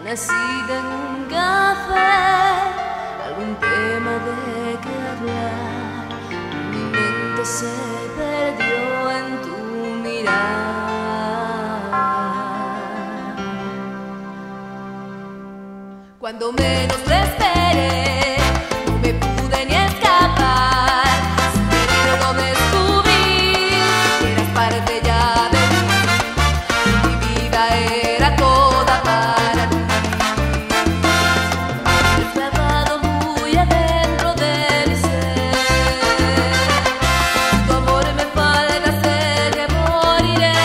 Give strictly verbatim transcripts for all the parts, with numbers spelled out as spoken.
cita en un café, algún tema de que hablar. Mi mente se perdió en tu mirada. Cuando menos lo esperé, no me pude ni escapar. Sin querer lo descubrí, que eras parte ya de mí. Mi vida era toda para ti. Clavado muy adentro de mi ser. Tu amor me falta, sé que moriré.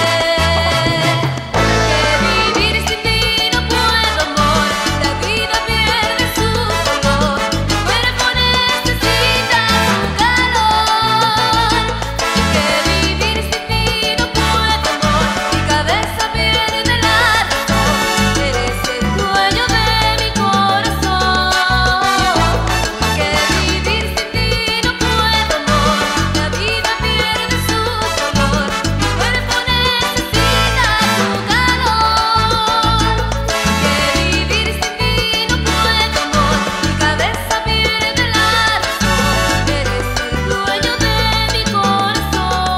Que vivir sin ti no puedo, amor. La vida pierde su color. Mi cuerpo necesita tu calor. Que vivir sin ti no puedo, amor. Mi cabeza pierde la razón. Eres el dueño de mi corazón. Que vivir sin ti no puedo, amor. La vida pierde su color. Mi cuerpo necesita tu calor. Que vivir sin ti no puedo, amor. Mi cabeza pierde la razón. Eres el dueño de mi corazón.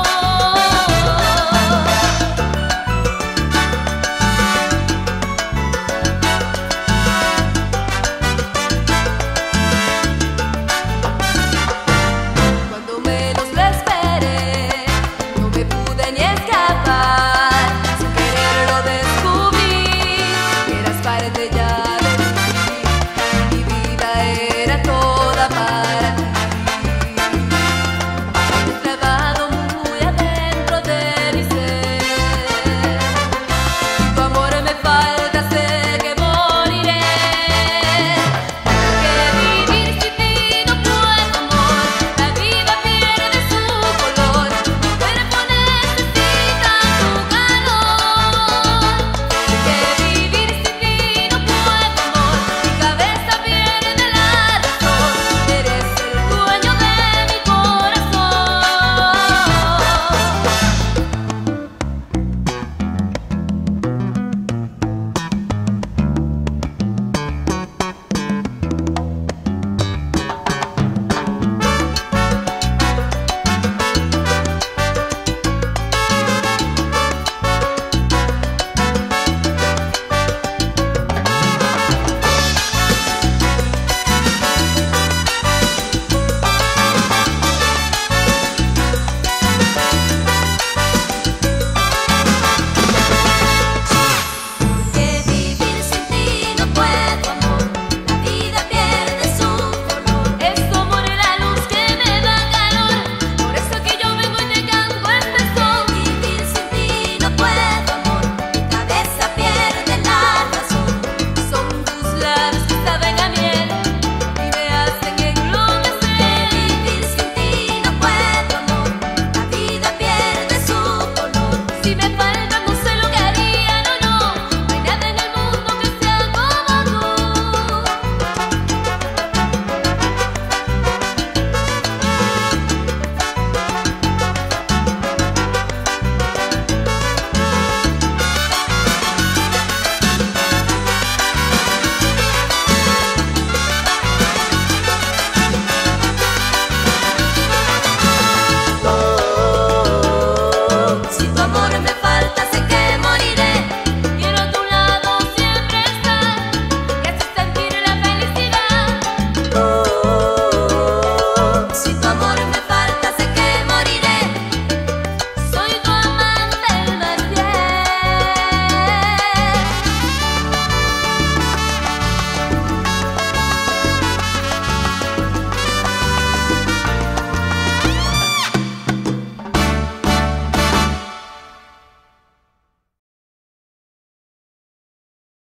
Cuando menos lo esperé, no me pude ni escapar. Sin querer lo descubrí, que eras parte ya de mí. Mi vida era toda para ti. Clavado muy adentro de mi ser. Tu amor me falta, sé que moriré. Que vivir sin ti no puedo, amor. La vida pierde su color. Mi cuerpo necesita tu calor. Que vivir sin ti no puedo, amor. Mi cabeza pierde la razón. Eres el dueño de mi Que vivir sin ti no puedo, amor. La vida pierde su color. Es como la luz que me da calor. Por eso que yo vengo y te canto este son. Vivir sin ti no puedo, amor. Mi cabeza pierde la razón. Son tus labios que saben a miel y me hacen enloquecer. Vivir sin ti no puedo, amor. La vida pierde su color. Si me falta, no sé lo que haría, no, no. No hay nada en el mundo que sea como tú. Si tu amor me falta,